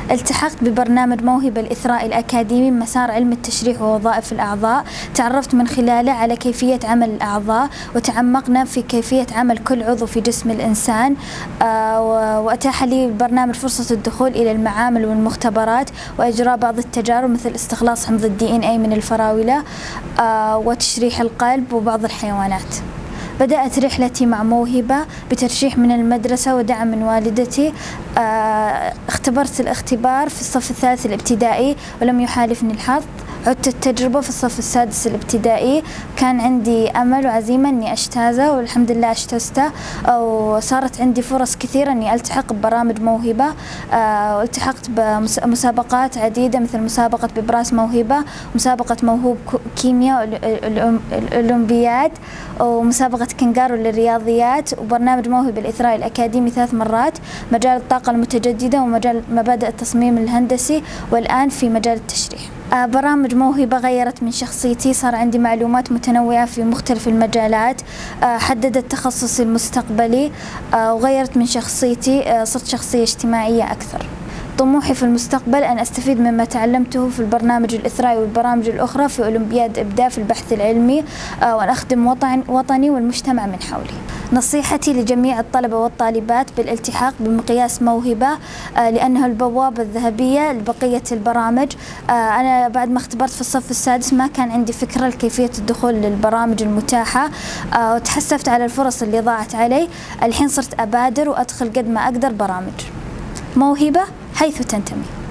التحقت ببرنامج موهبة الإثراء الأكاديمي مسار علم التشريح ووظائف الأعضاء. تعرفت من خلاله على كيفية عمل الأعضاء، وتعمقنا في كيفية عمل كل عضو في جسم الإنسان. وأتاح لي البرنامج فرصة الدخول إلى المعامل والمختبرات وإجراء بعض التجارب مثل استخلاص حمض الDNA من الفراولة وتشريح القلب وبعض الحيوانات. بدأت رحلتي مع موهبة بترشيح من المدرسة ودعم من والدتي. اختبرت الاختبار في الصف الثالث الابتدائي ولم يحالفني الحظ. عدت التجربة في الصف السادس الابتدائي. كان عندي أمل وعزيمة أني أجتازه، والحمد لله اجتزته، وصارت عندي فرص كثيرة أني ألتحق ببرامج موهبة. والتحقت بمسابقات عديدة مثل مسابقة ببراس موهبة، مسابقة موهوب كيمياء الأولمبياد، ومسابقة كنغارو للرياضيات، وبرنامج موهبة الإثراء الأكاديمي 3 مرات، مجال الطاقة المتجددة ومجال مبادئ التصميم الهندسي، والآن في مجال التشريح. برامج موهبة غيرت من شخصيتي، صار عندي معلومات متنوعة في مختلف المجالات، حددت تخصصي المستقبلي، وغيرت من شخصيتي، صرت شخصية اجتماعية أكثر. طموحي في المستقبل أن أستفيد مما تعلمته في البرنامج الإثرائي والبرامج الأخرى في أولمبياد إبداع في البحث العلمي، وأن أخدم وطني والمجتمع من حولي. نصيحتي لجميع الطلبة والطالبات بالالتحاق بمقياس موهبة، لأنه البوابة الذهبية لبقية البرامج. أنا بعد ما اختبرت في الصف السادس ما كان عندي فكرة لكيفية الدخول للبرامج المتاحة، وتحسفت على الفرص اللي ضاعت علي. الحين صرت أبادر وأدخل قد ما أقدر برامج. موهبة حيث تنتمي.